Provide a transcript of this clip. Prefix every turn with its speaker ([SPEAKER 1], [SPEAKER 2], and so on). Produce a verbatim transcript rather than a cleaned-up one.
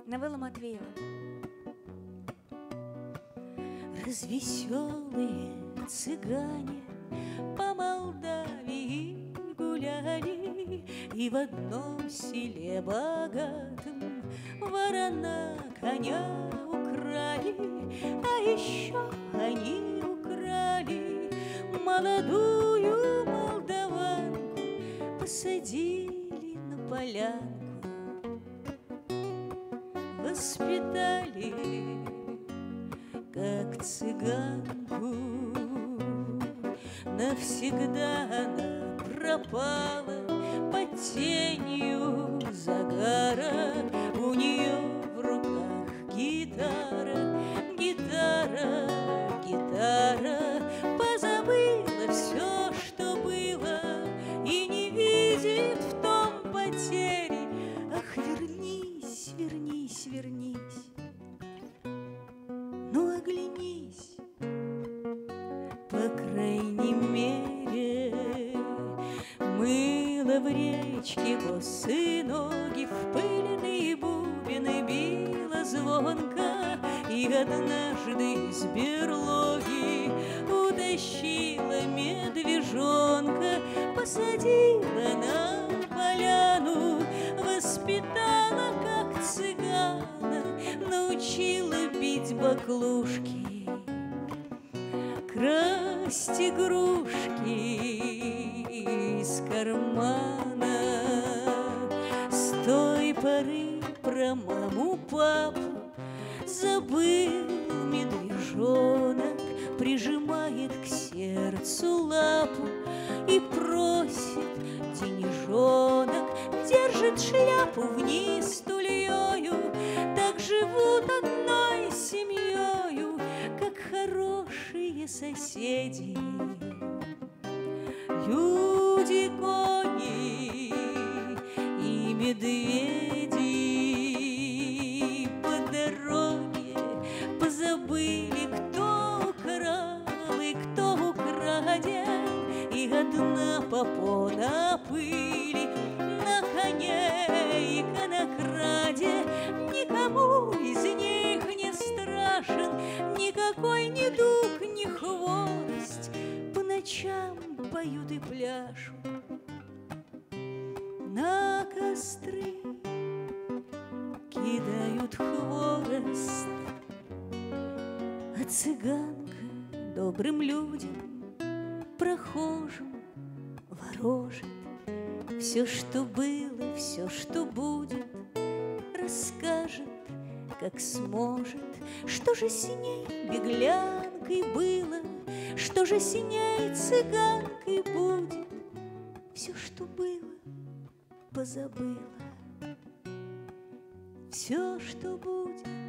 [SPEAKER 1] Новелла Матвеева.
[SPEAKER 2] Развеселые цыгане по Молдавии гуляли, и в одном селе богатом ворона коня украли, а еще они украли молодую молдаванку, посадили на полянку, воспитали как цыганку. Навсегда она пропала под тенью загара. У нее в руках гитара, гитара, гитара. Позабыла все, что было, и не видит в том потери. Ах, вернись, вернись, вернись. Ну, оглянись, по крайней мере, мыло в речке босые ноги, в пыльные бубины била звонко, и однажды из берлоги утащила медвежонка, посадила на поляну, воспитала как цыгана, научила бить баклушки, красть игрушки из кармана. С той поры про маму, папу забыл медвежонок, прижимает к сердцу лапу и просит денежонок, держит шляпу вниз тульёю. Так живут одной семьёю, как хорошие соседи. Люди, кони и медведи по дороге позабыли, кто крал и кто украден, и одна попона пыли на коне и конокраде. Никому из них не страшен никакой ни дух, ни хворост. По ночам поют и пляшут на костры, кидают хворост. А цыганка добрым людям, прохожим, ворожит все, что было, все, что будет, расскажет, как сможет. Что же с ней беглянкой было, что же с ней цыганкой будет, все, что было, позабыла. Все, что будет,